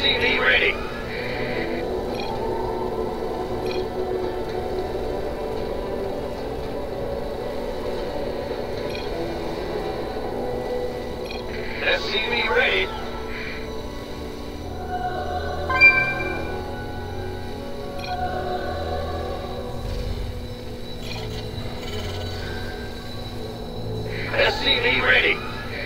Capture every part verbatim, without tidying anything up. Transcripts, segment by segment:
C V ready. S C V ready. S C V ready.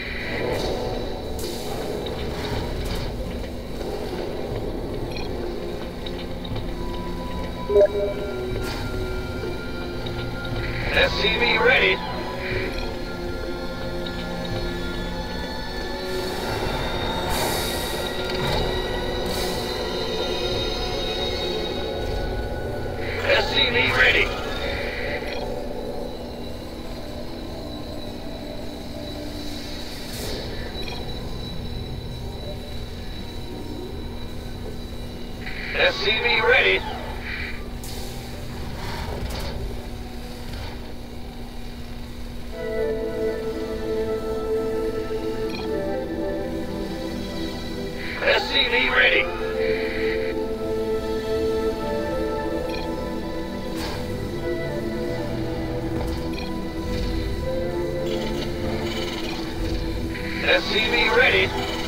S C V ready. S C V ready. S C V ready. S C V ready. S C V ready.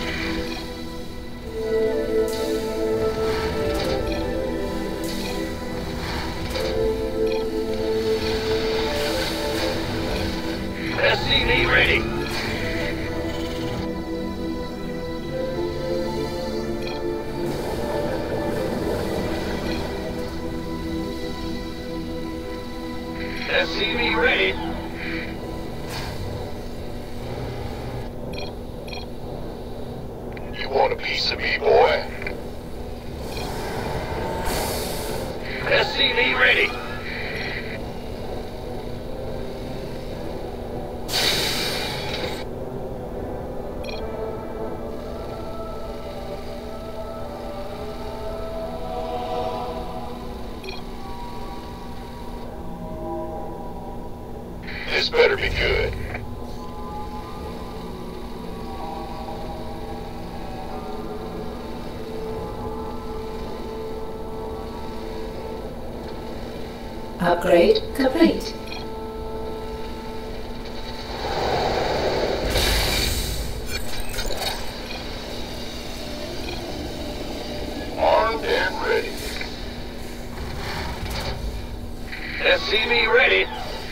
S C V ready. S C V ready. You want a piece of me, boy? S C V ready. This better be good. Upgrade complete. Armed and ready. S C V ready.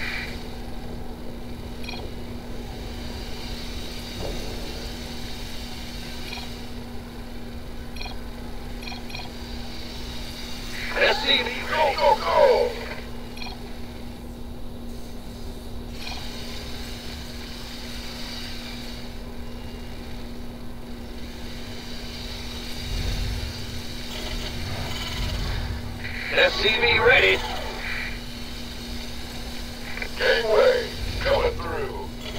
S C V ready. Go, go! S C V ready. Gangway, coming through.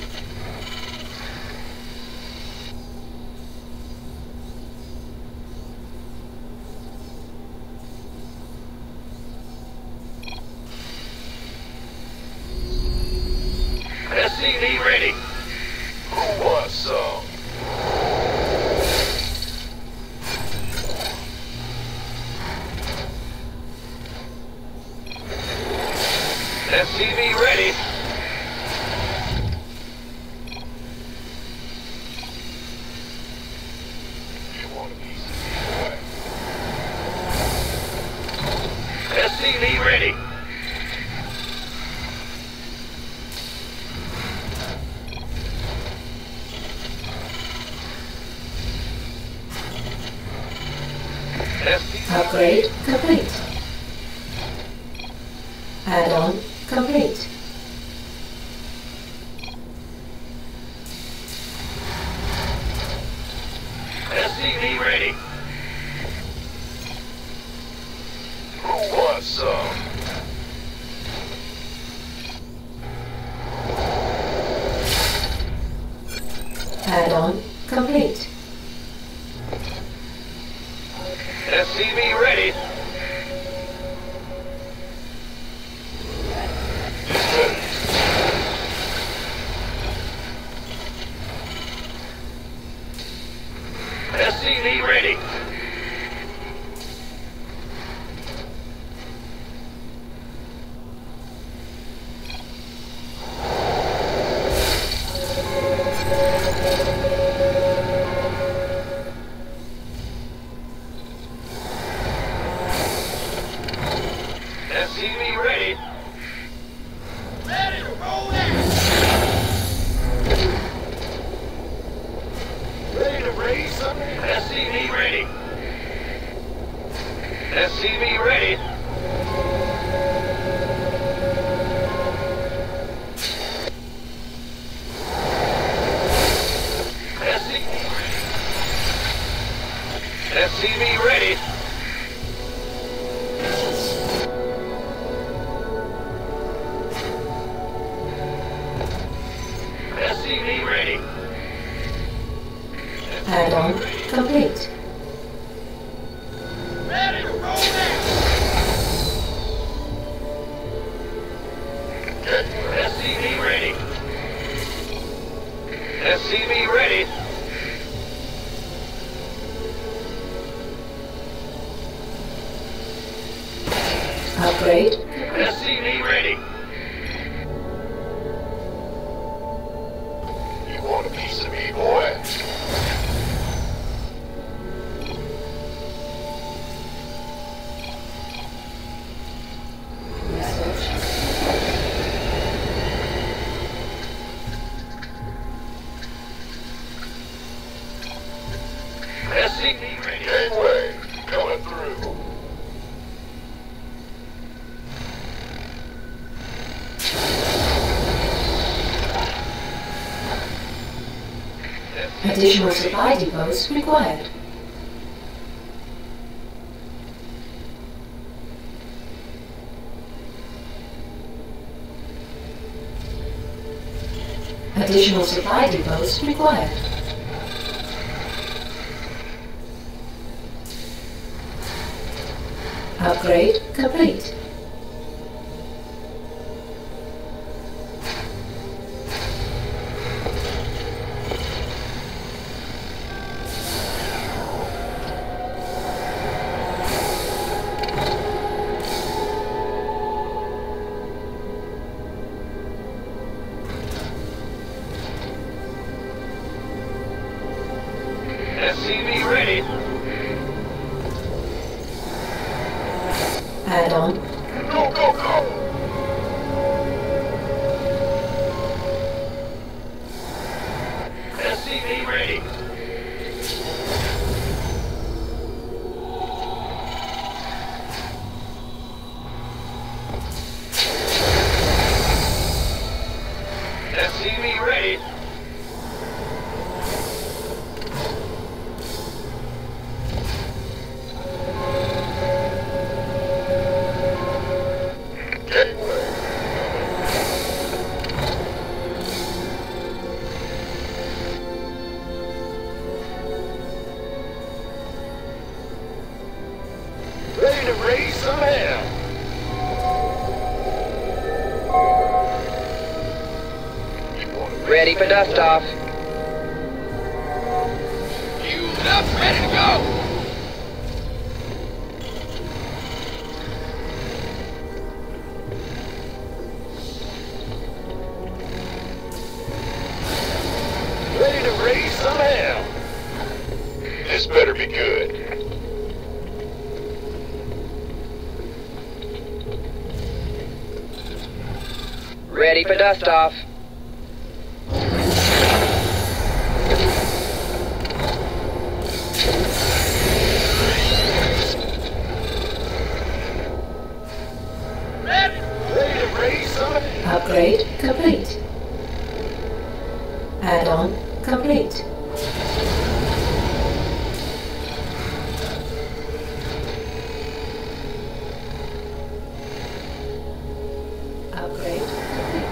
S C V ready. Who wants some? S C V ready. You want a piece of me, boy? S C V ready. S C V Upgrade complete. Add-on complete. S C V ready. Who wants some? Add-on complete. S C V ready. S C V ready. C V ready. Ready to roll out. Ready to raise something? S C V ready. S C V ready. S C V ready. S C V ready. S C V ready. Add-on complete. Ready to roll out. S C V ready. S C V ready. Upgrade. S C V ready. You want a piece of me, boy? S C V ready. Gangway, coming through. Additional supply depots required. Additional supply depots required. Upgrade complete. S C V ready. Add-on. Go, go, go! S C V ready. S C V ready. Gangway. Ready to raise some hell. You want to Ready for dust off. Fueled up, ready to go. Ready to raise some hell. This better be good. Ready for dust off. Ready, ready to raise some hell. Upgrade complete. Add-on complete. Upgrade complete.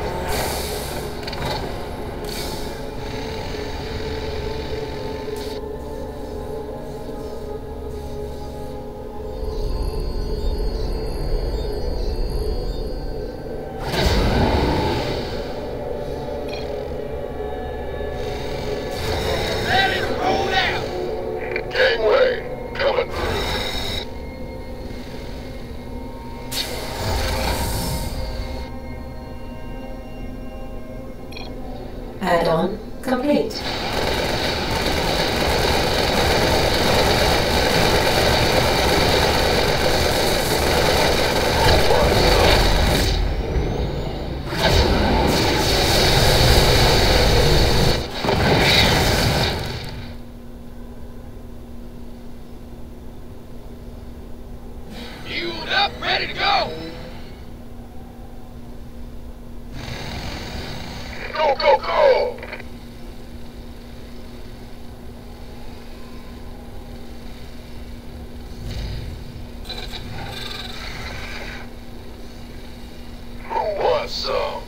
Ready to roll out. Gangway, coming through. Add-on complete. One, up, ready to go! Go, go, go! Who wants some?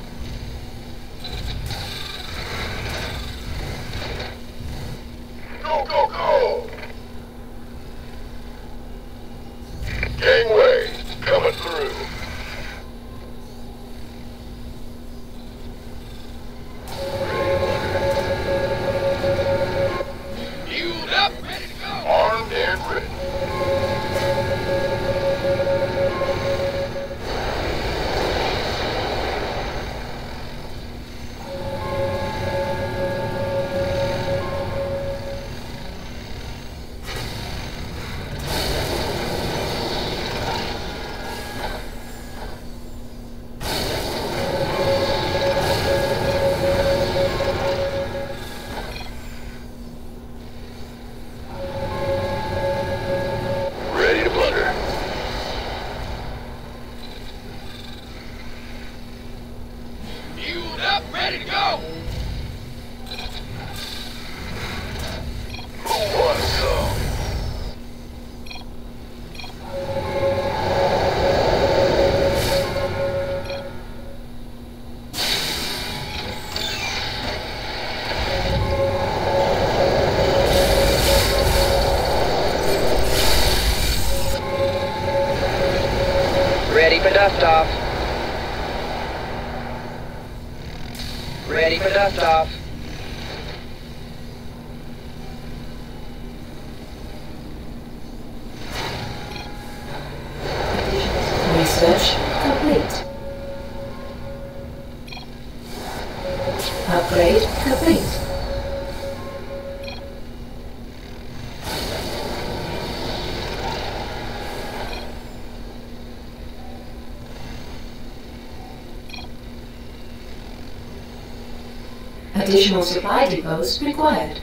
Go, go, go! Gangway, coming through. Fueled up, ready to go. Armed and ready. Ready to plunder. Fueled up, ready to go. Who wants some? Ready for dust off. Ready for dust off. Research complete. Upgrade complete. Additional supply depots required.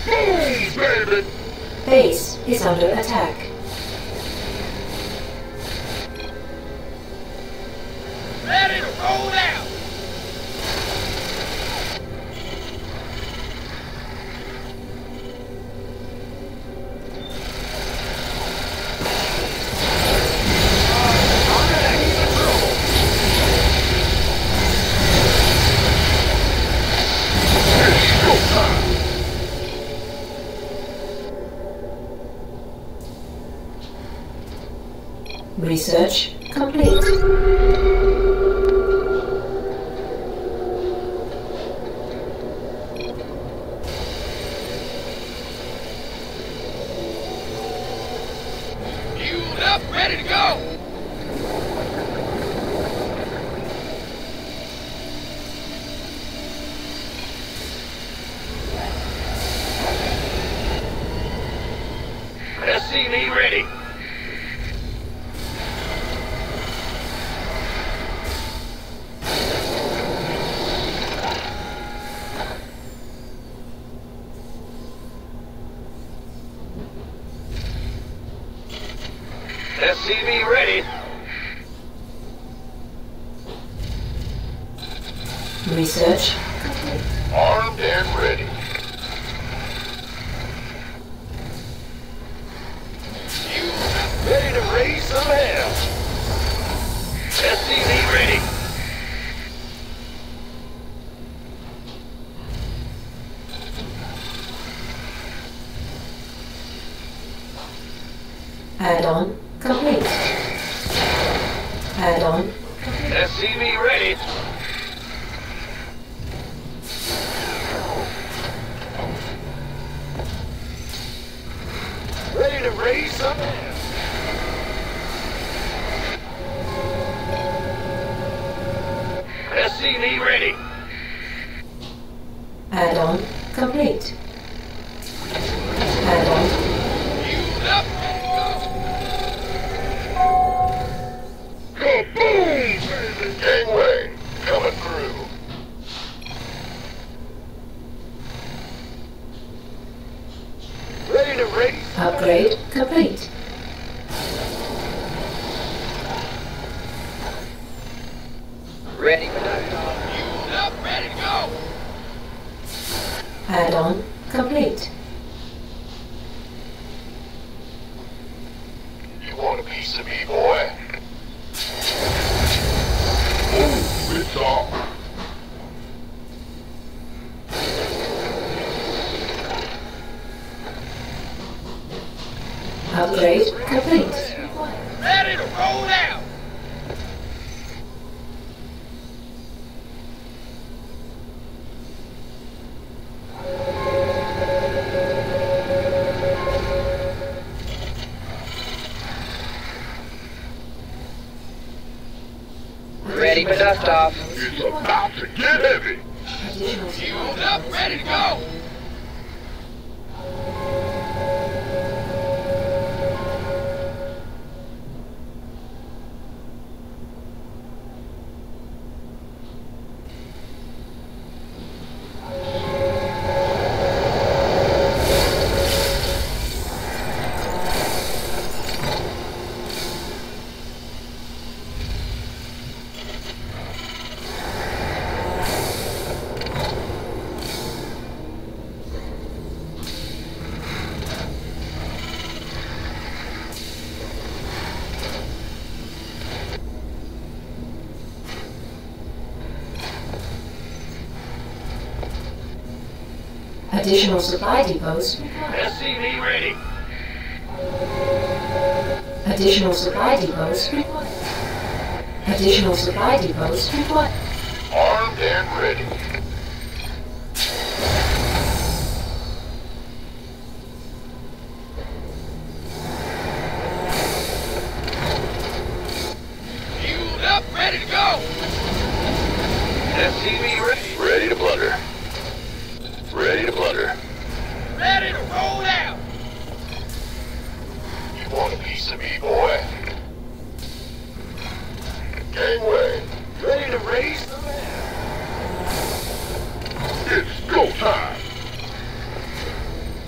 Boom, baby! Base is under attack. Ready to roll out! Research complete. Fueled up, ready to go! S C V ready. S C V ready. Research Armed and ready. Ready to raise some hell. S C V ready. add-on complete. Add-on S C V ready. Ready to raise some hell. S C V ready. add-on complete. Add-on Fueled up, ready to go. Kaboom! Gangway coming through. Ready to raise. upgrade complete. Ready for liftoff. Fueled up, ready to go. Add-on complete. You want a piece of me, boy? Ooh, it's on. Upgrade complete. Ready to roll out. Ready for liftoff. It's about to get heavy. Additional Fueled up, ready to go. Additional supply depots. S C V ready. Additional supply depots. Additional supply depots required. Armed and ready. Fueled up, ready to go. S C V ready. Ready to plunder. Ready to plunder. Ready to roll out. You want a piece of me, boy? Gangway, ready to raise the man. It's go time.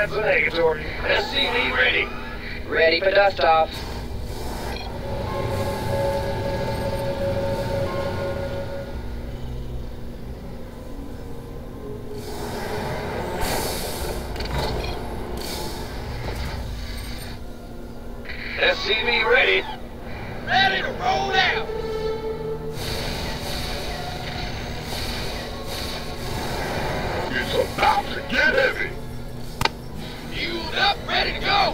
That's a negatory. S C V ready. Ready for dust off. S C V ready. Ready to roll out. It's about to get heavy. Fueled up, ready to go.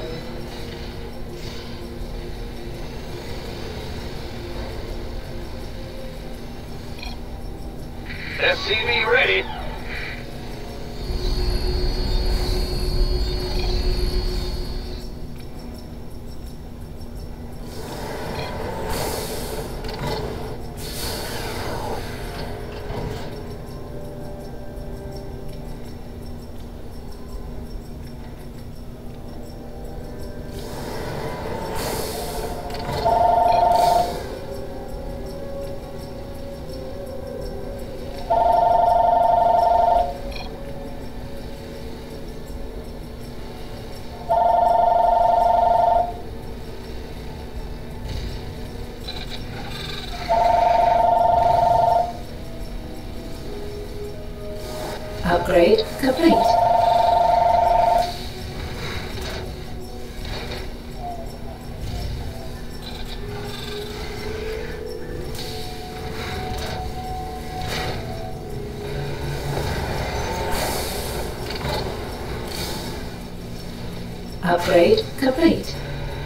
S C V ready. Upgrade complete. Upgrade complete.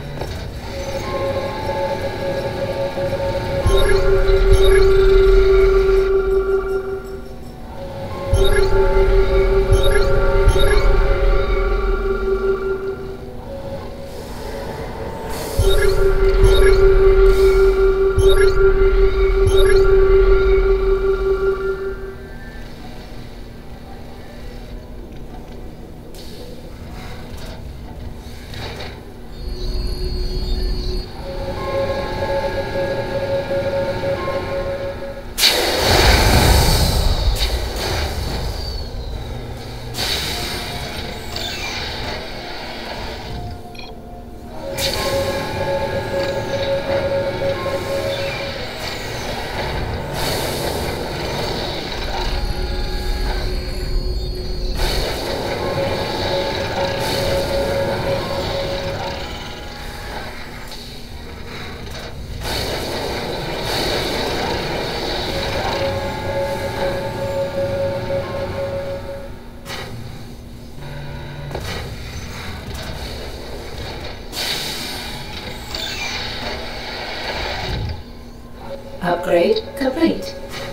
Upgrade complete.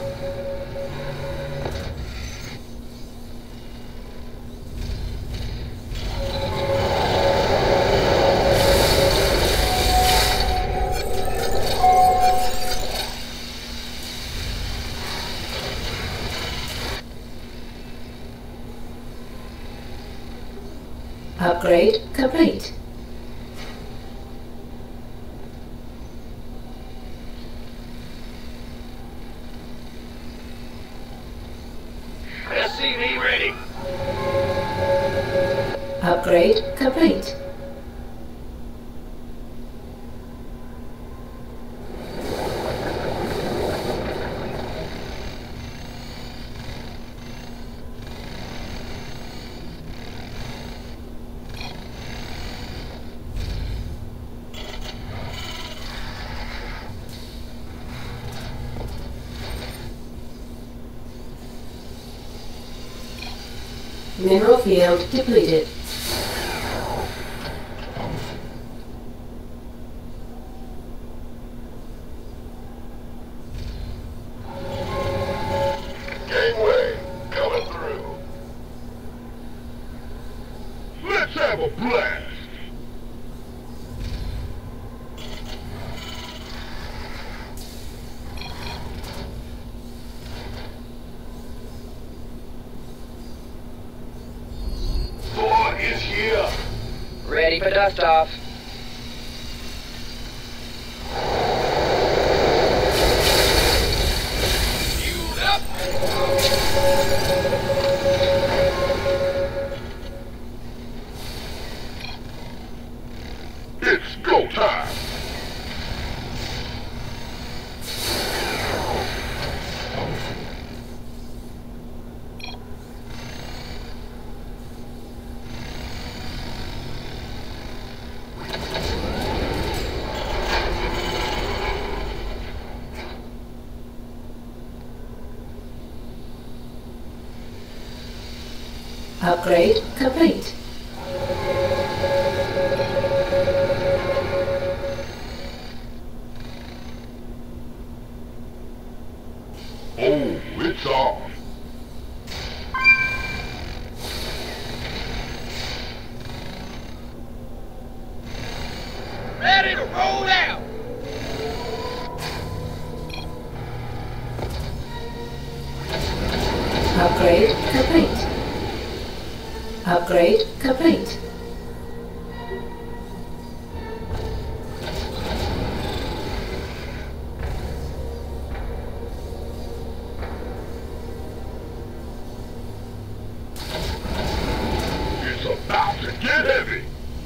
Upgrade complete. S C V ready. Upgrade complete. Mineral field depleted. Gangway coming through. Let's have a blast. Thor is here. Ready for dust off. Fueled up. Upgrade complete. Oh, it's on. Ready to roll out. Upgrade complete. Upgrade complete. It's about to get heavy.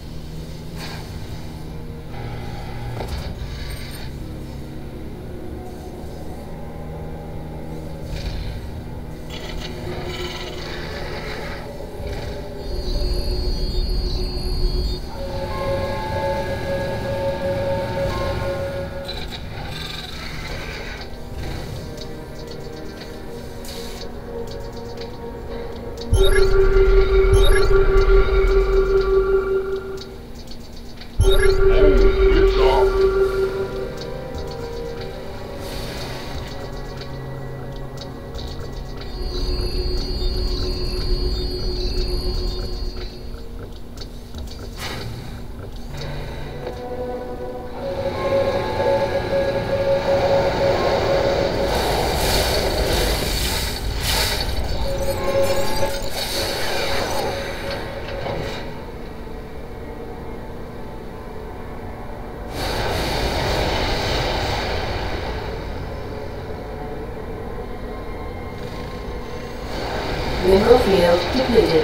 Mineral field depleted.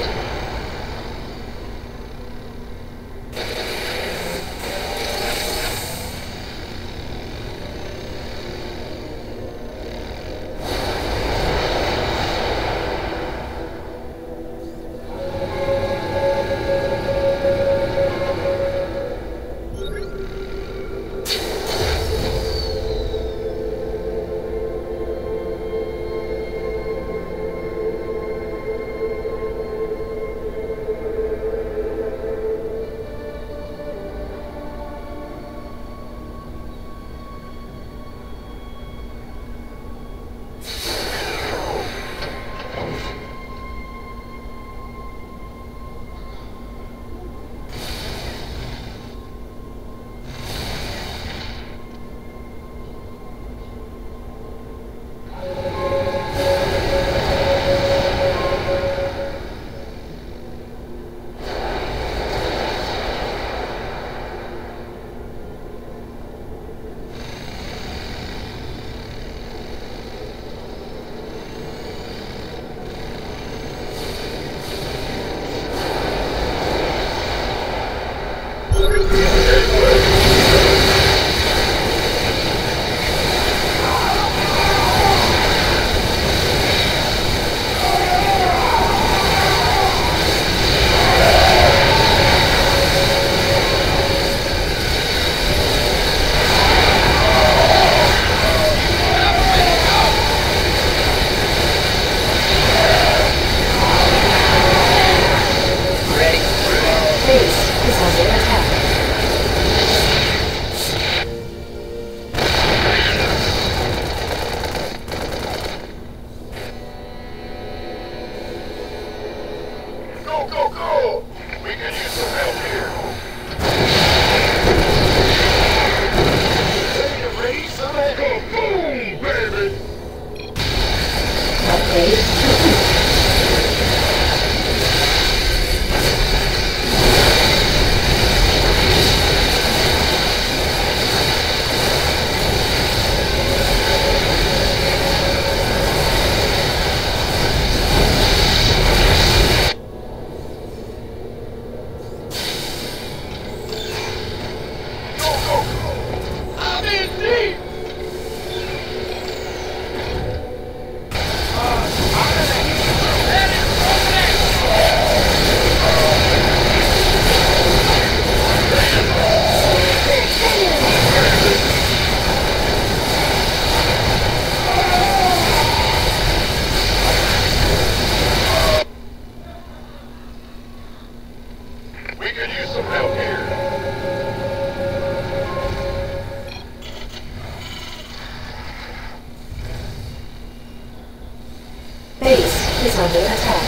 attack.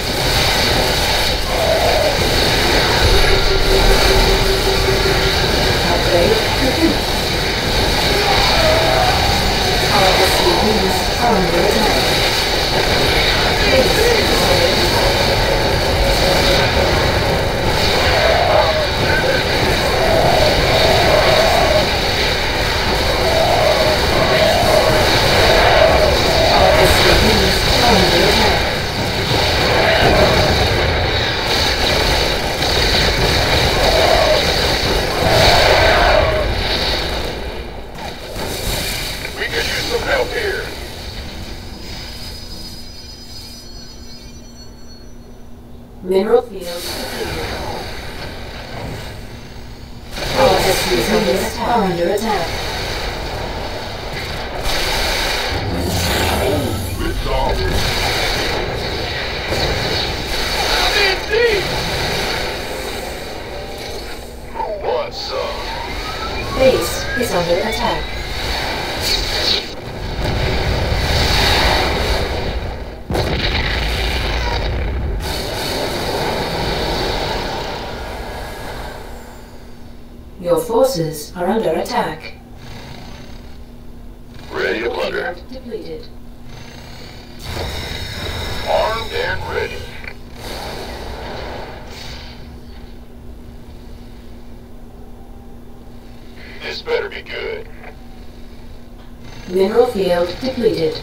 Upgrade complete. Our S U Vs are under attack. Base is under attack. Our S U Vs are under attack. We could use some help here. Mineral field depleted. Our S U Vs are under attack. It's off. I'm in deep! Who wants some? Base is under attack. Your forces are under attack. Ready to plunder. Field depleted. Armed and ready. This better be good. Mineral field depleted.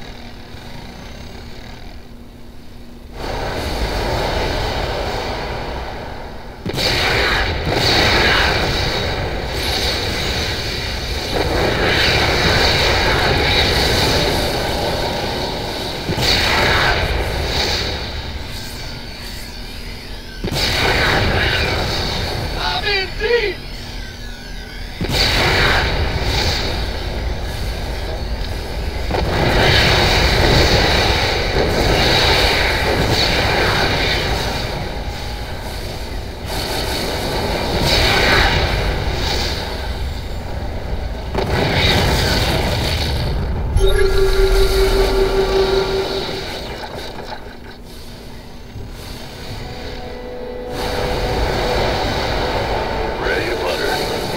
I'm in deep! Ready to plunder.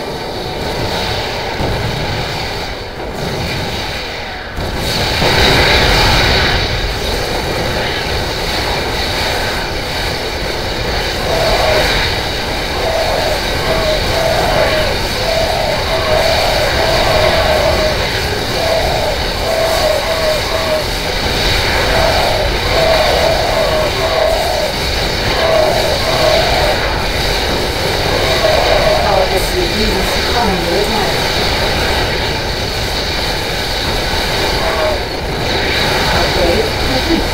Our S U Vs are under attack. Upgrade complete.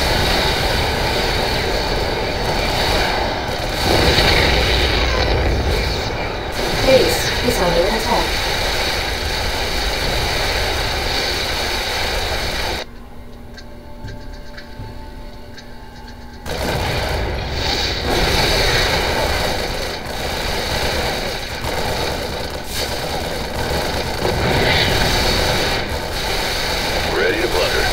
Base is under attack. Ready to plunder.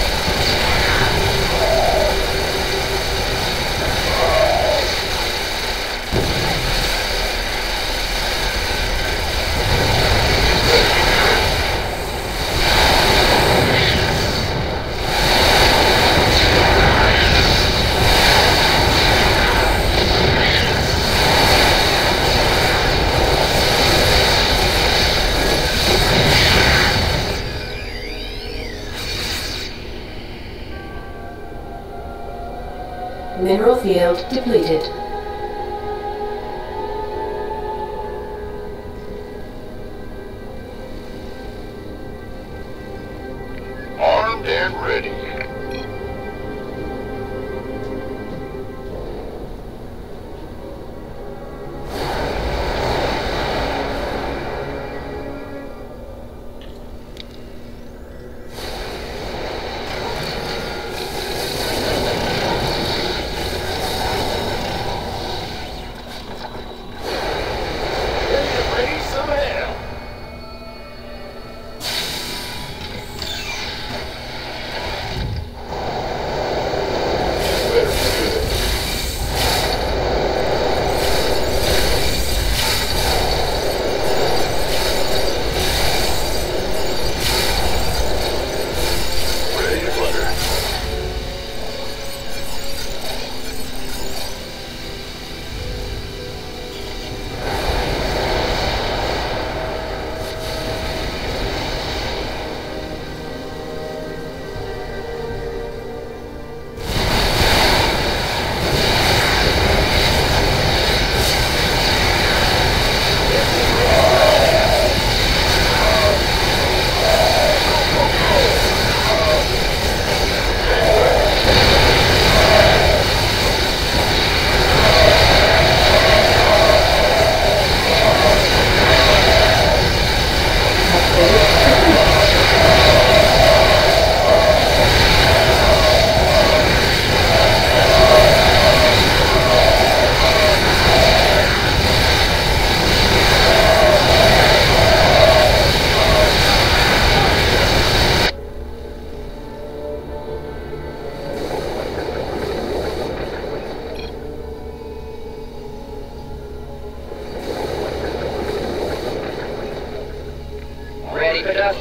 Mineral field depleted. Armed and ready.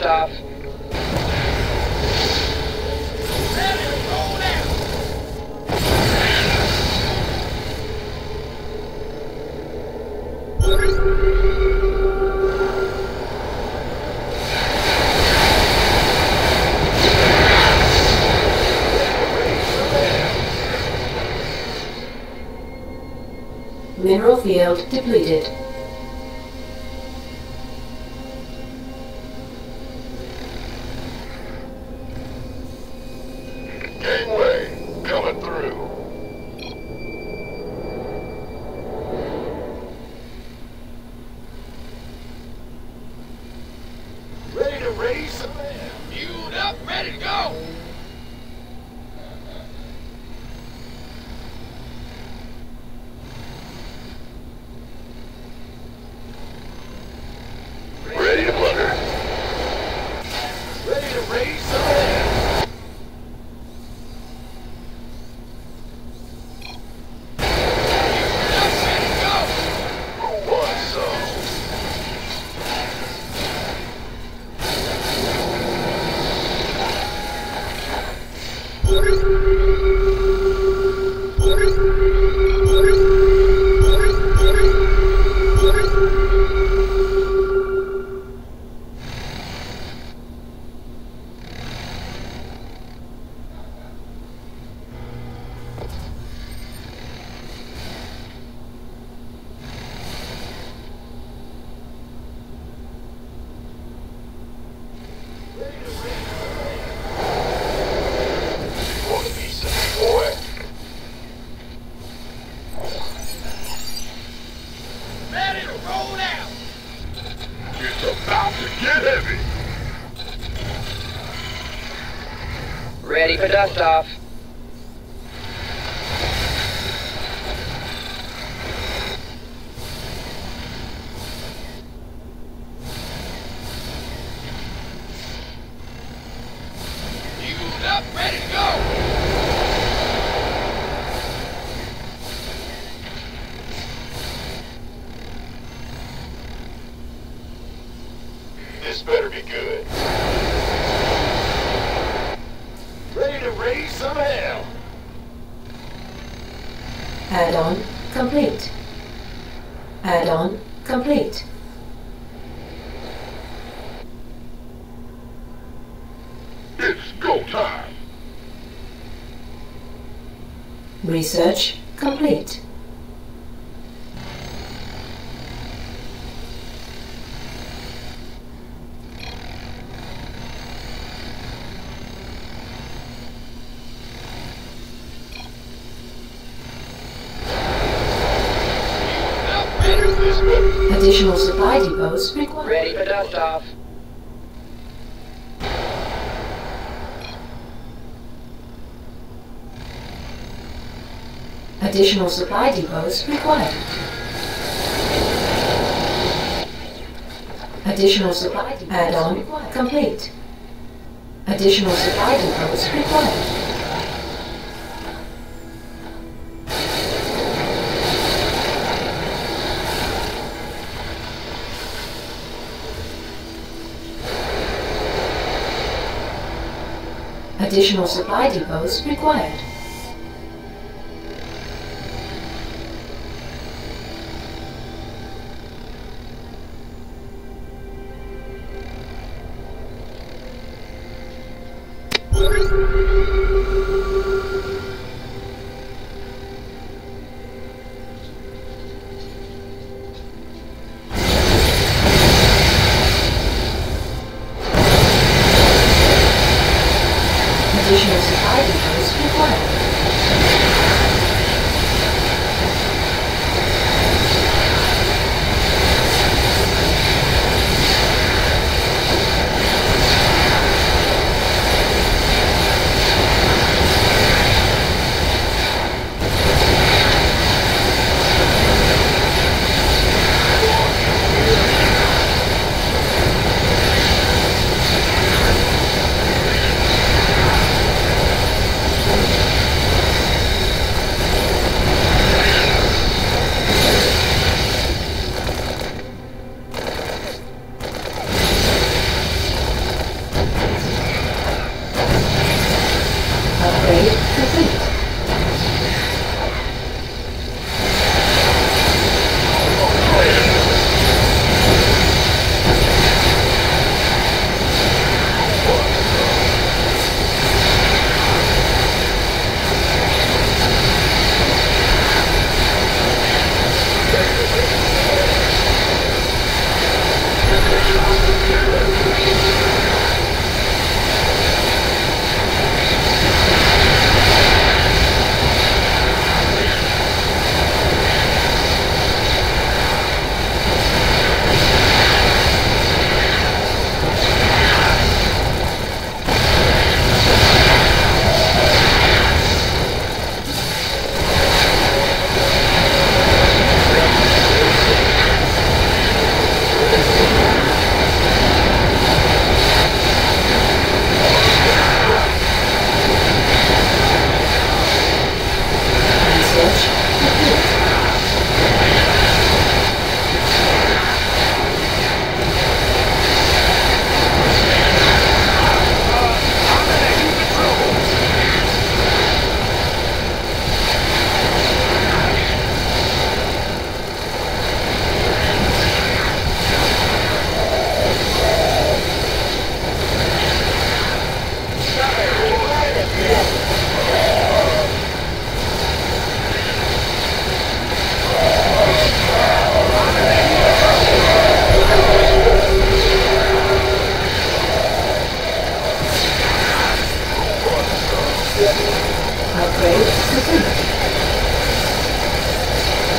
dust off. Ready to roll out. Mineral field depleted. Gangway, coming through. Ready to raise some air. Fueled up, ready to go. Ready to flutter. Ready to raise some air. Fueled up, ready to go. Who wants some? Want a piece of me, boy? Ready to roll out. It's about to get heavy. Ready for dust off. Fueled up, ready to go. This better be good. Ready to raise some hell. Add-on complete. Add-on complete. It's go time. Research complete. Fueled up, ready to This better. Additional supply depots required. Ready for dust off. Additional supply depots required. Additional supply add-on complete. Additional supply depots required. Additional supply depots required. Additional supply depots required.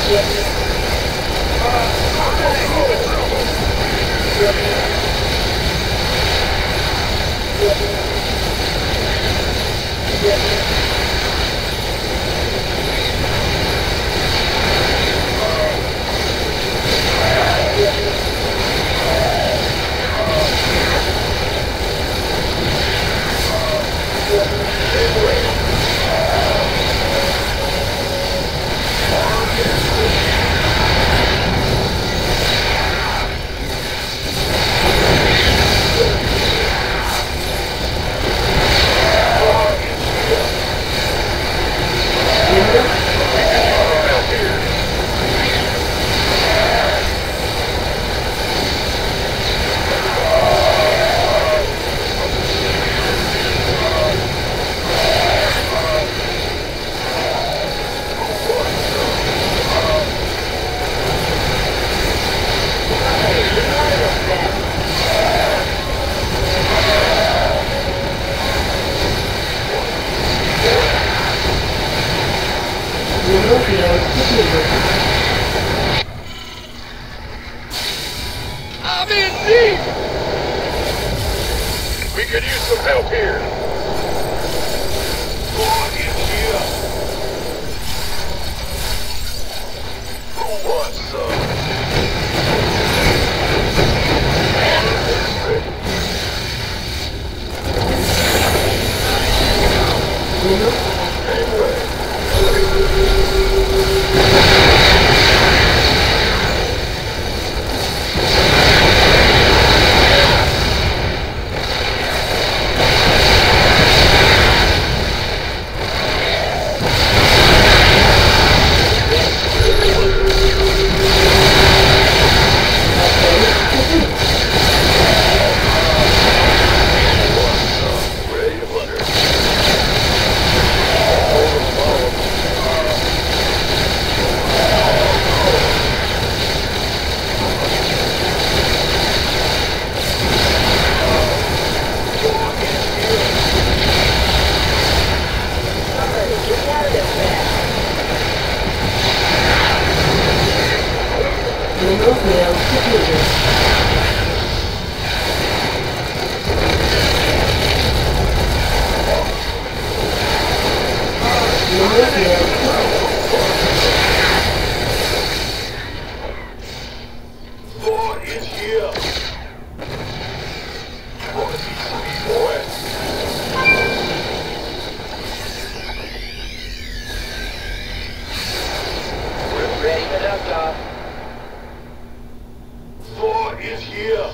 I'm in deep! We could use some help here. Log in here. Who wants some? Lord is here. Wanna see some boy? Ready for dust-off. Lord is here.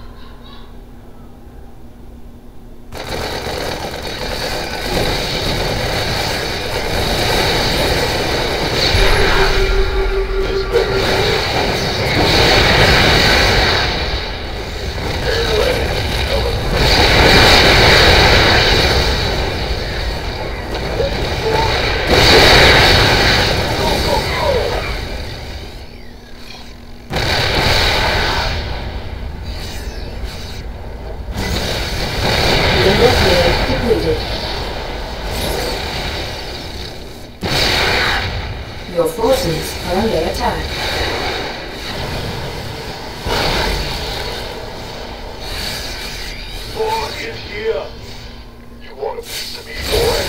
Your forces are under attack. Lord is here. You want a piece of me, boy?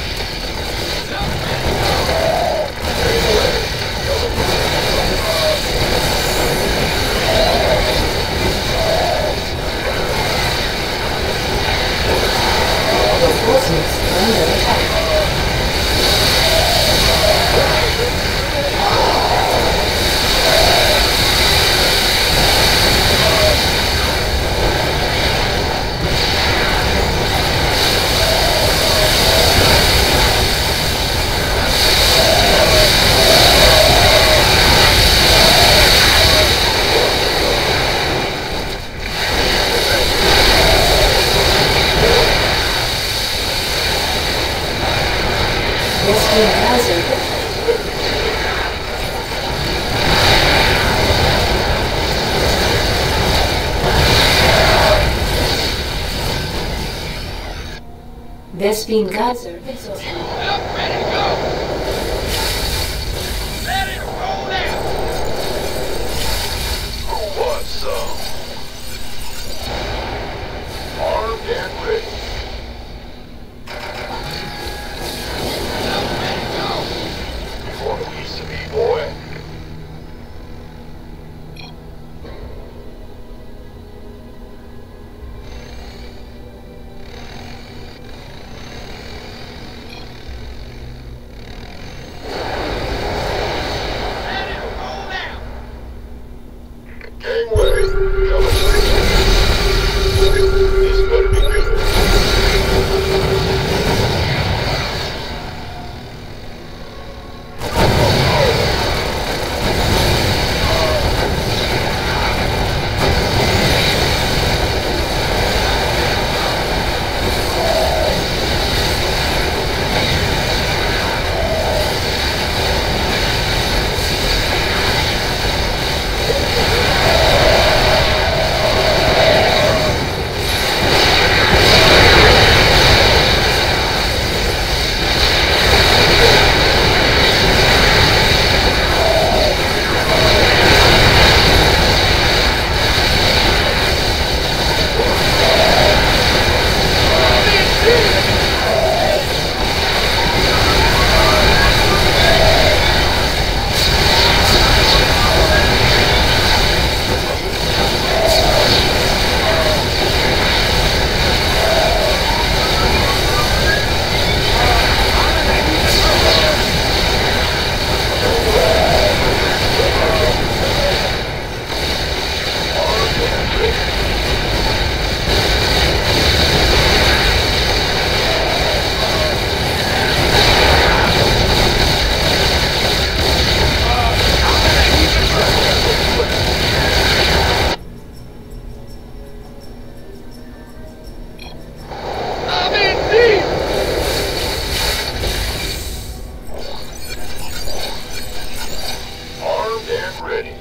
Your forces are under attack. Vespine Geyser. Up, ready to go! Let it roll out! ready.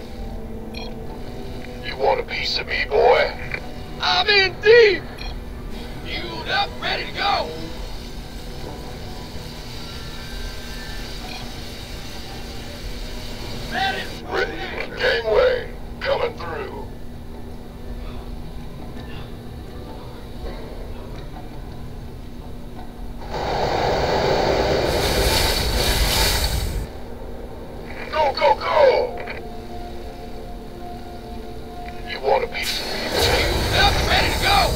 You want a piece of me, boy? I'm in deep! Fueled up, ready to go! Ready! Ready. Gangway. Coming through. Go, go, go! You want a piece of me? Fueled up, ready to go!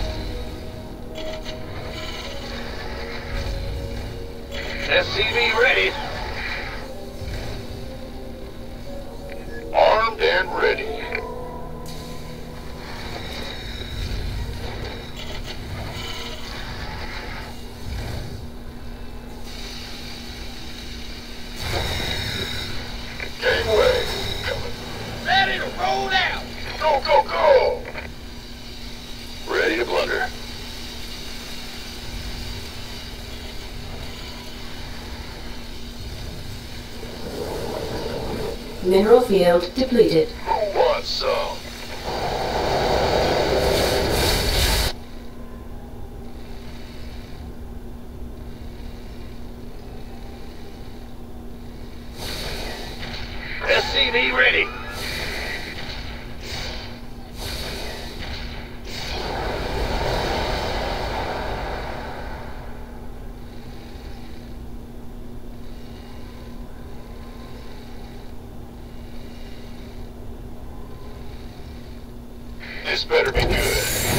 S C V ready. Armed and ready. Gangway. Coming. Ready to roll out! Go, go, go! Ready to blunder. Mineral field depleted. Who wants some? S C V ready. This better be good.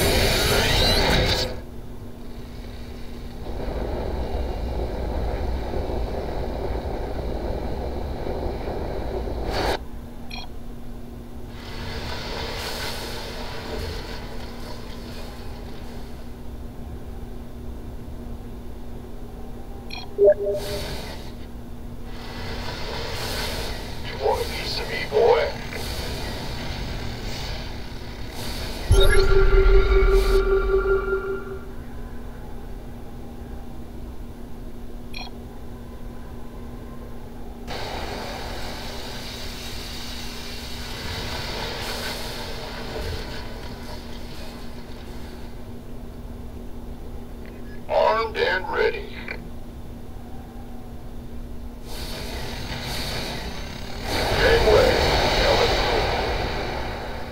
You want a piece of me, boy? Armed and ready. Gangway. Coming through.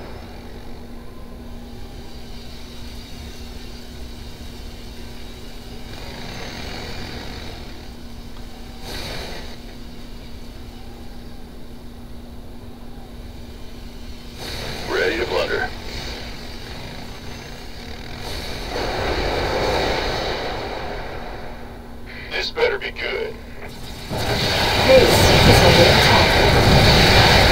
Ready to blunder. This better be good. Base is under attack.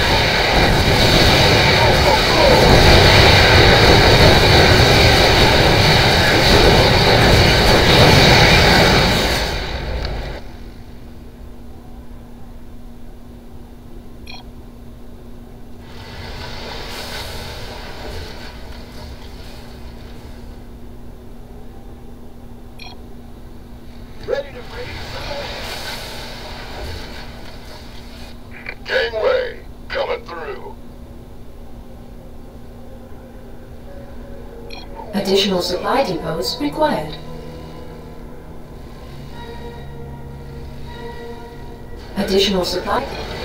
Ready to raise Gangway. Coming through. Additional supply depots required. Additional supply depots required.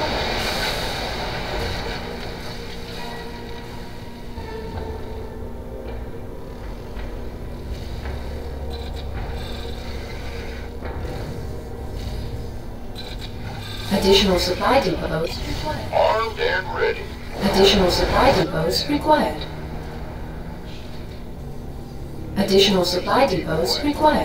Additional supply depots required. Armed and ready. Additional supply depots required. Additional supply depots required.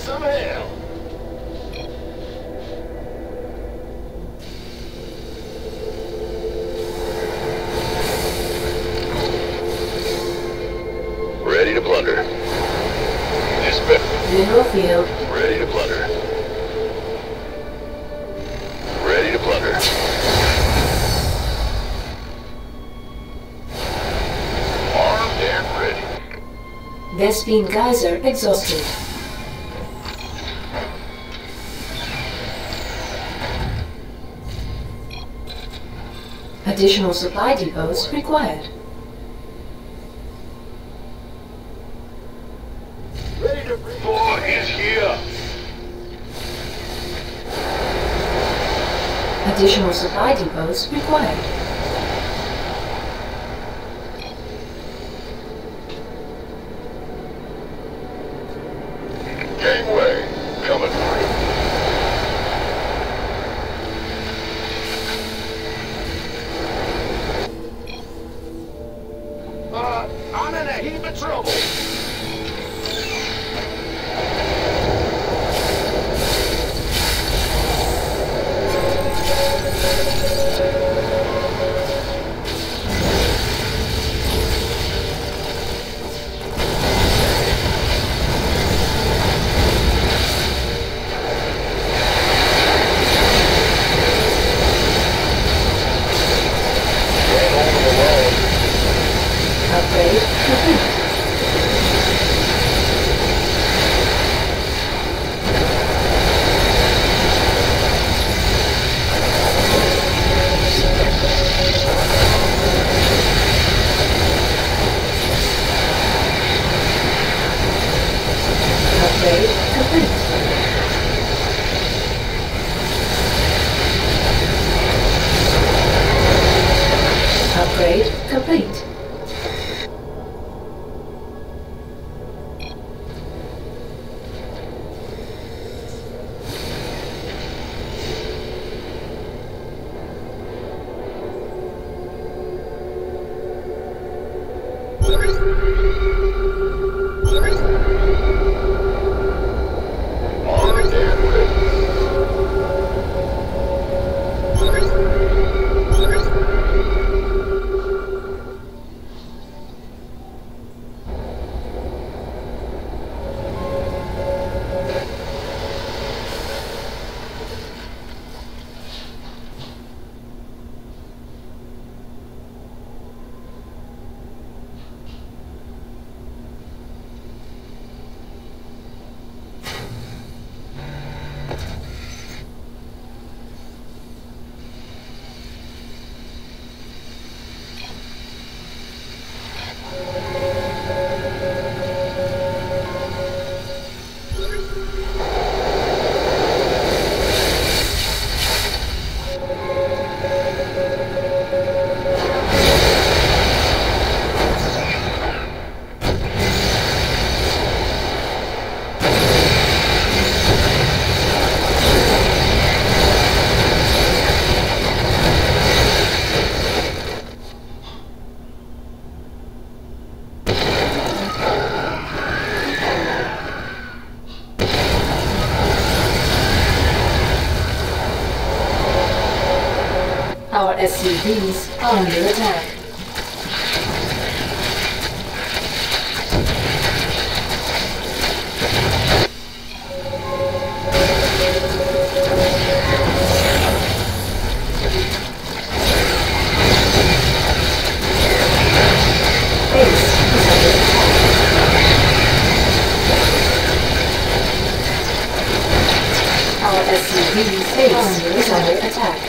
some hell. Ready to plunder. This better. Mineral field. Ready to plunder. Ready to plunder. Armed and ready. Vespine geyser exhausted. Additional supply depots required. Ready to Boy is here. Additional supply depots required. Gangway coming through. Uh, I'm in a heap of trouble. Upgrade complete. Upgrade complete. Upgrade complete. Armed and ready. Our S C Vs are under attack. Base is under attack. Our S C V's base is under attack.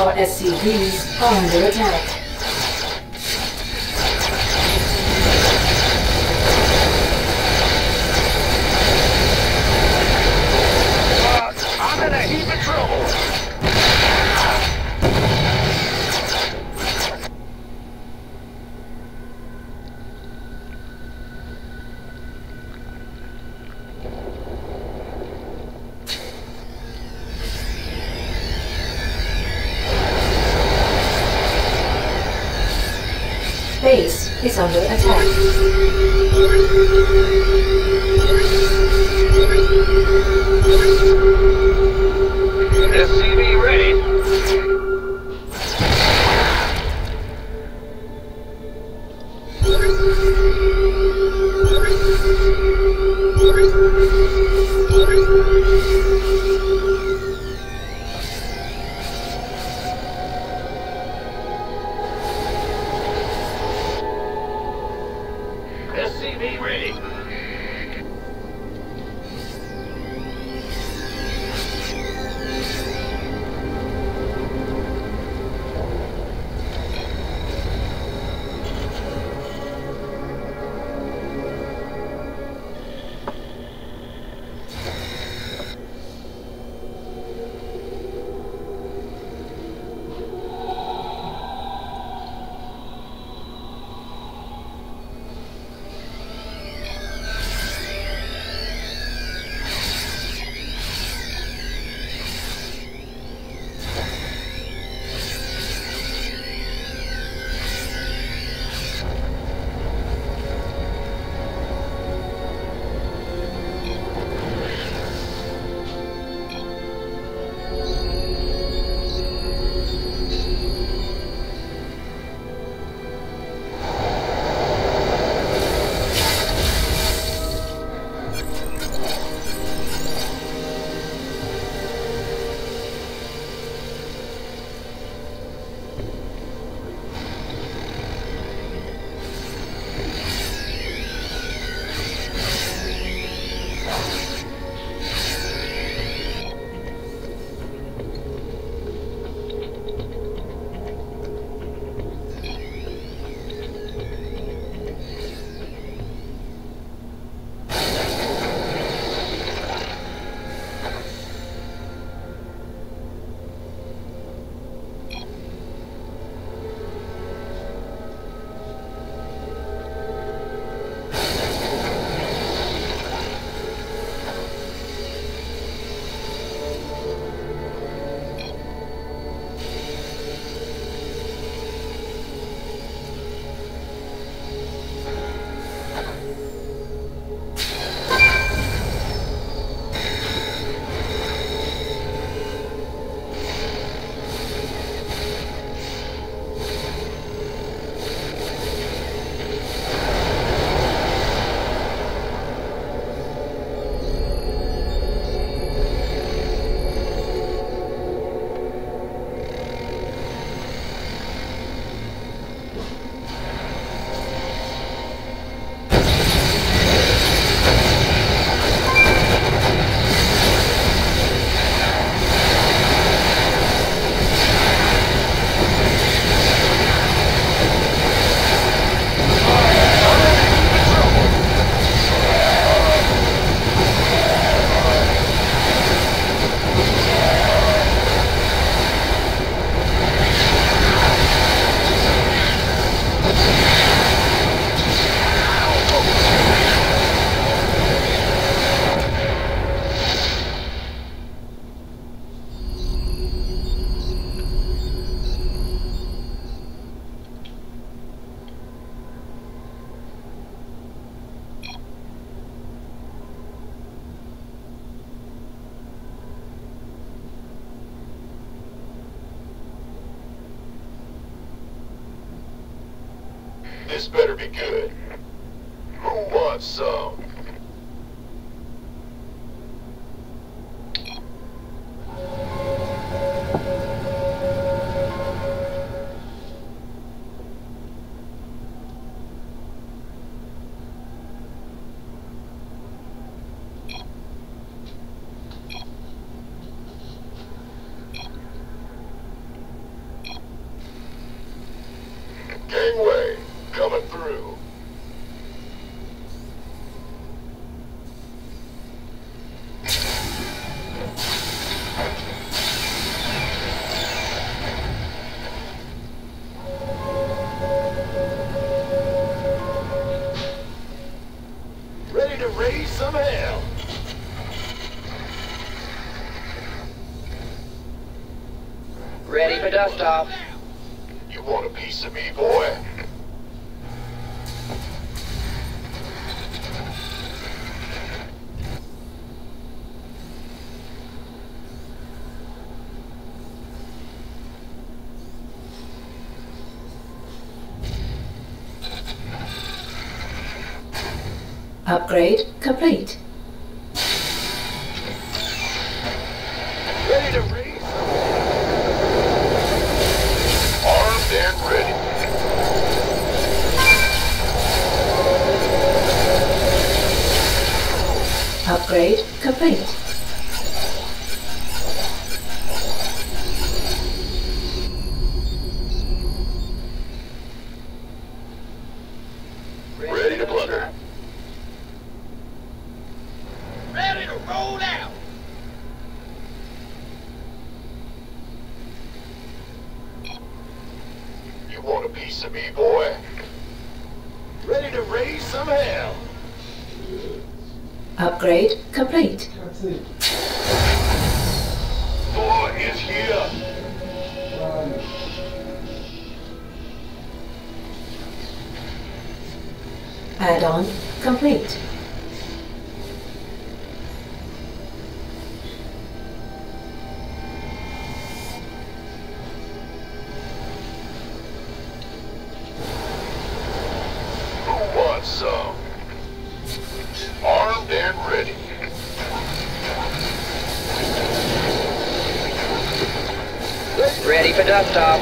Our S C Vs are under attack. Uh, I'm in a heap of trouble. Base is under attack. S C V ready. S C V ready. This better be good. Who wants some? Gangway, coming through. Ready to raise some hell. Ready for dust off. You want a piece of me, boy? Upgrade complete. Ready to raise? Armed and ready. Upgrade complete. Ready to plunder. Ready to roll out. You want a piece of me, boy? Ready to raise some hell. Upgrade complete. Thor is here. Add-on complete. Who wants some? Armed and ready. Ready for dust off.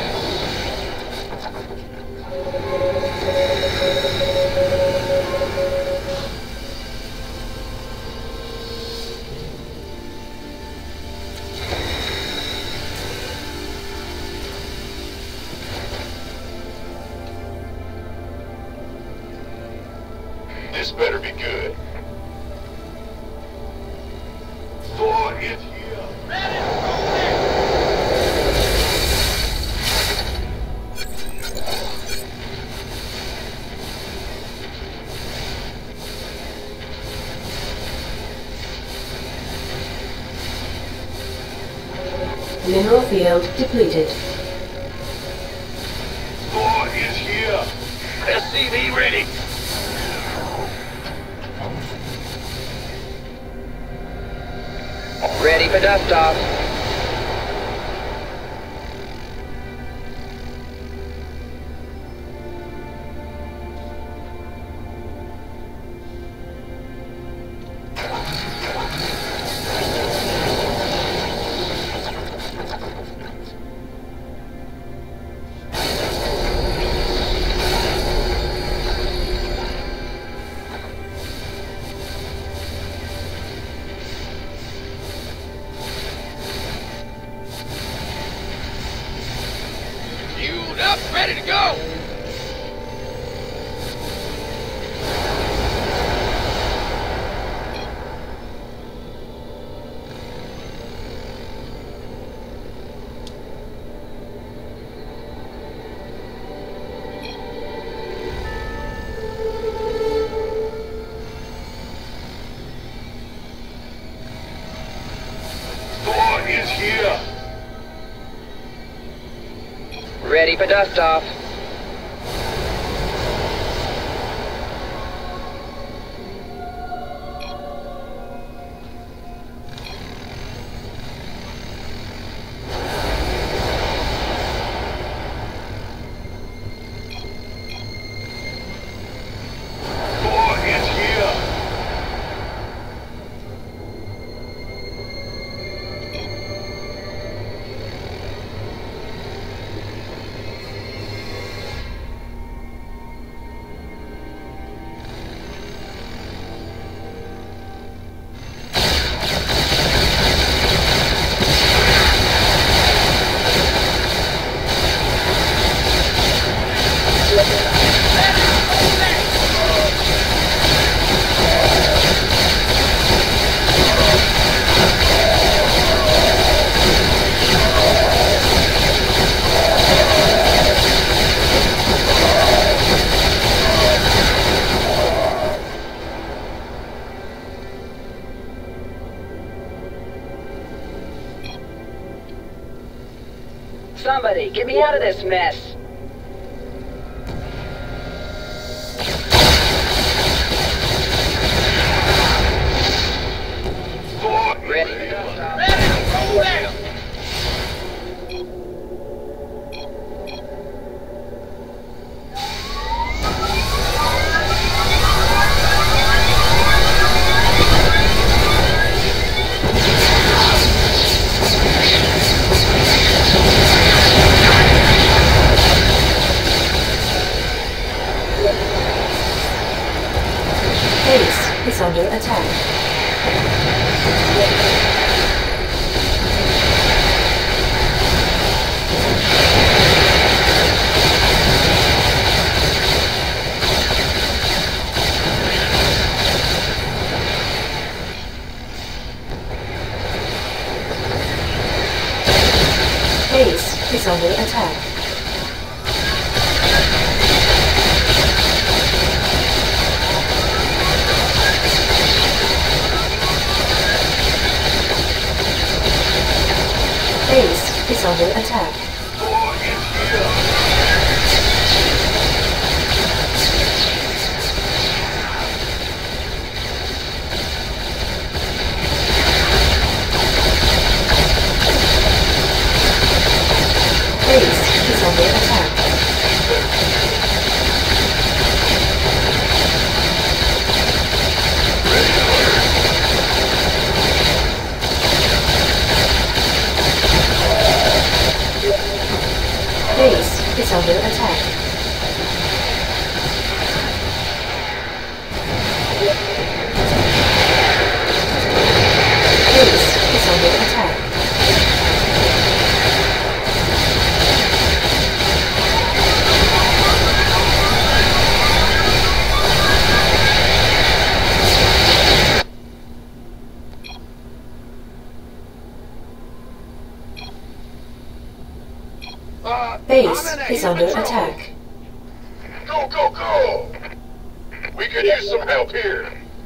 This better be good. Thor is here. Ready to roll out. Mineral field depleted. Thor is here. S C V ready. Ready for dust off. Fueled up, ready to go. Thor is here. Ready for dust off. Thor is here. me out of this mess. Ready. Ready to roll out! Base is under attack. Base is under attack. Base is under attack. Base is under attack. Base is under attack. Base is under attack. Uh, Base I'm in a is heap of under trouble. attack. Go, go, go! We could use some help here.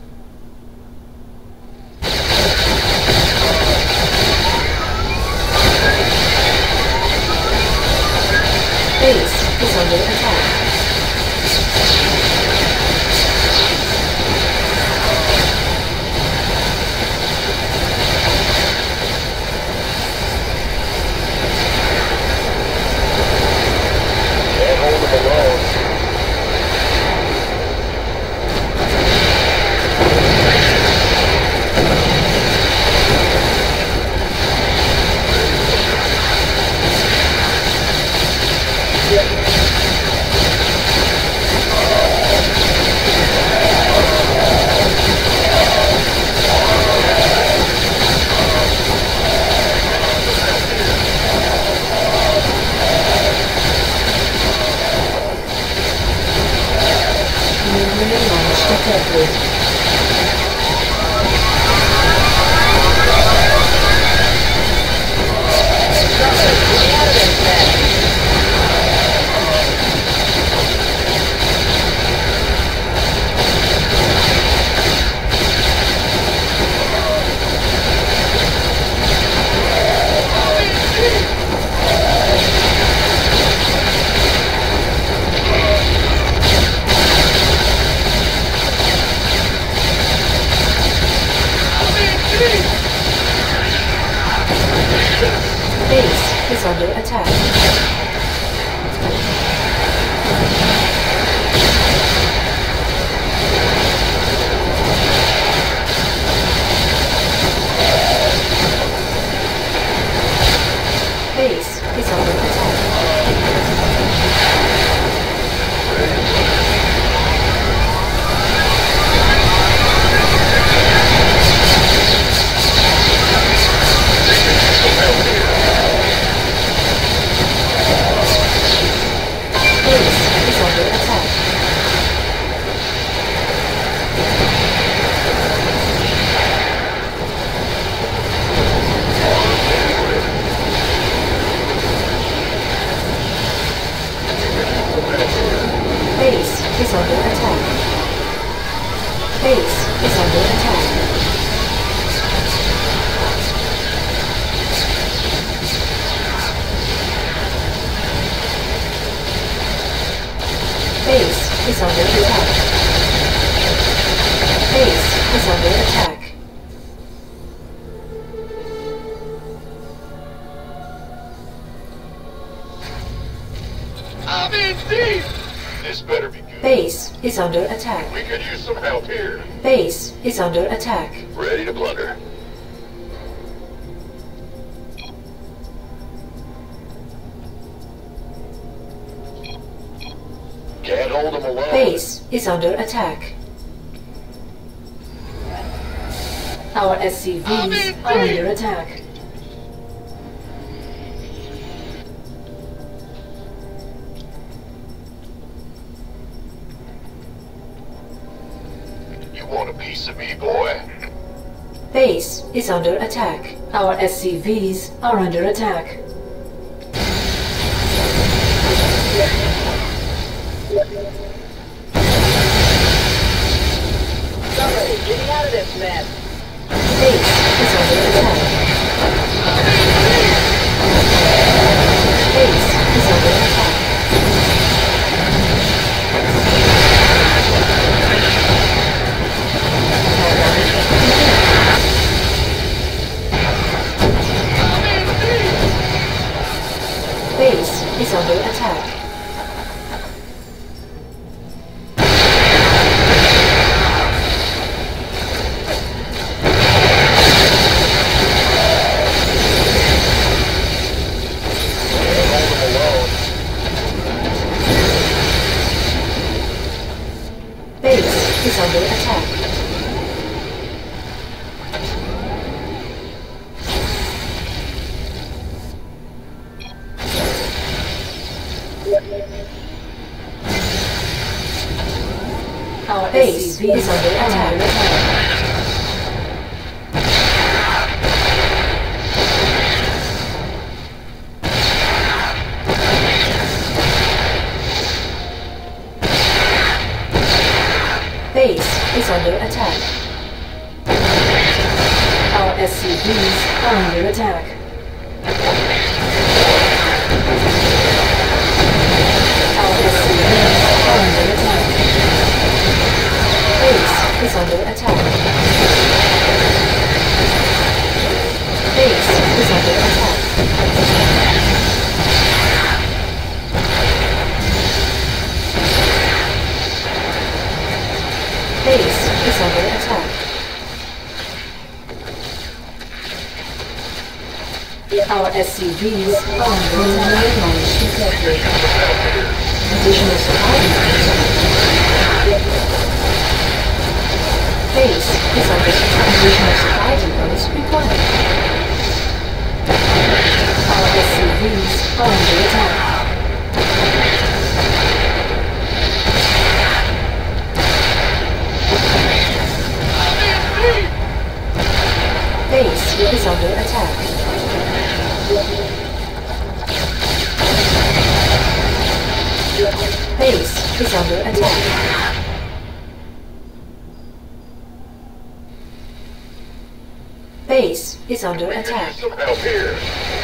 Base is under attack. Can't hold them alone. Maneuvering launch detected. Get me out of this mess. Base is under attack. Base is under attack. Base is under attack. Base is under attack. Base is under attack. Base is under attack. Base is under attack. I'm in deep! This better be good. Base is under attack. We could use some help here. Base is under attack. Ready to plunder. Can't hold them alone. Base is under attack. Our S C Vs are under attack. You want a piece of me, boy? Base is under attack. Our S C Vs are under attack. Somebody, get me out of this mess. Base is under attack. Base is under attack. Base is under attack. Base is under attack. Our base is under attack. Base is under attack. Our S C Vs are under attack. Our S C Vs are under attack. Base is under attack. Base is under attack. Base is under attack. Our S C Vs are under attack. Additional supply depots. Base is under attack. Additional supply depots required. Our S C Vs are under attack. Base is under attack. Base is under attack. Base is under We could attack. use some help here.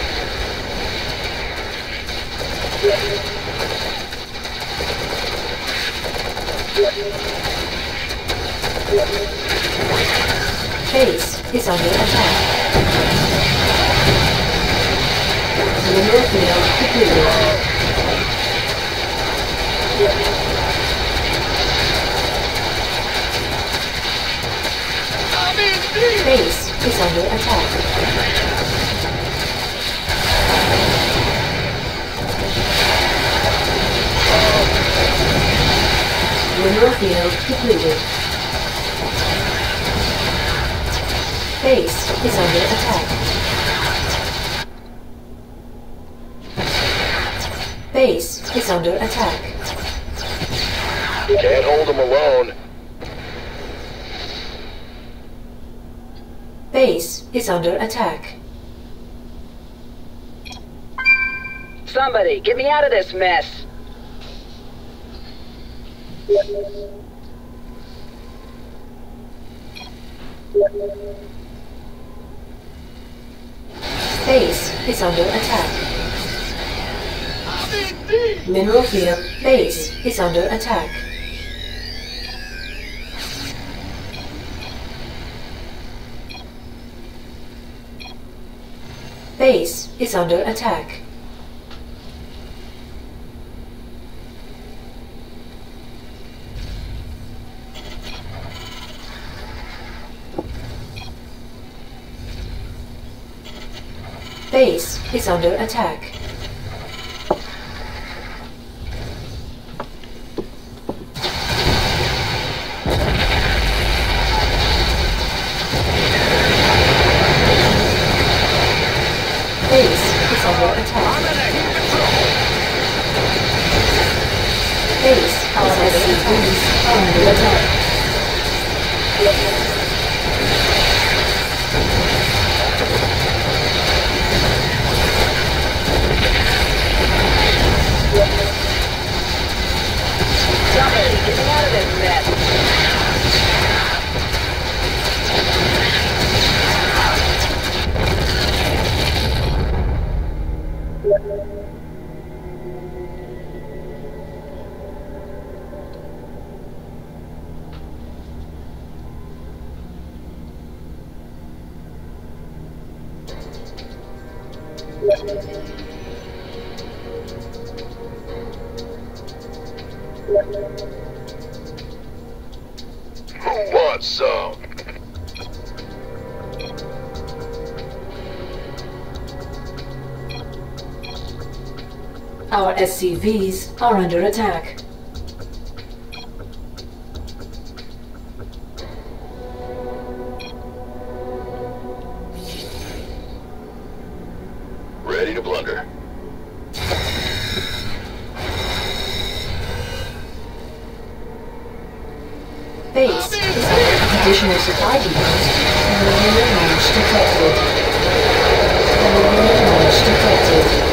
Base is under attack. Mineral field depleted. I'm in deep! Base is under attack. Mineral field depleted. Base is under attack. Base is under attack. Can't hold them alone. Base is under attack. Somebody, get me out of this mess. Base is under attack. Mineral field base is under attack. Base is under attack. Base is under attack. Base is under attack. Base our S C Vs are under attack. Somebody get me out of this mess. Who wants some? Our S C Vs are under attack. Ready to blunder. Base is under additional supply depots. Alien launch detected. Alien launch detected.